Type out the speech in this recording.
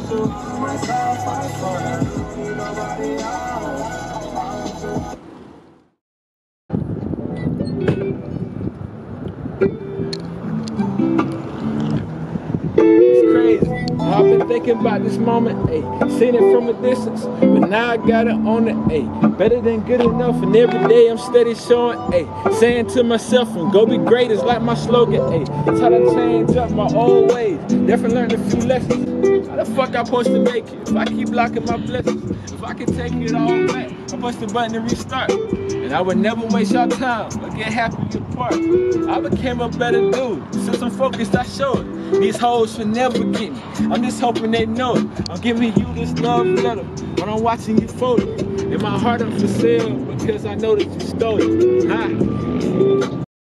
It's crazy. I've been thinking about this moment, ayy, seen it from a distance, but now I got it on it, ayy, better than good enough, and every day I'm steady showing, ayy, saying to myself, and go be great is like my slogan, ayy, try to change up my old ways, definitely learned a few lessons. How the fuck I supposed to make it if I keep blocking my blessings? If I can take it all back, I push the button and restart, and I would never waste your time or get happy apart. I became a better dude, since I'm focused I show it. These hoes should never get me, I'm just hoping they know it. I'm giving you this love letter when I'm watching you fold it. And my heart up for sale because I know that you stole it.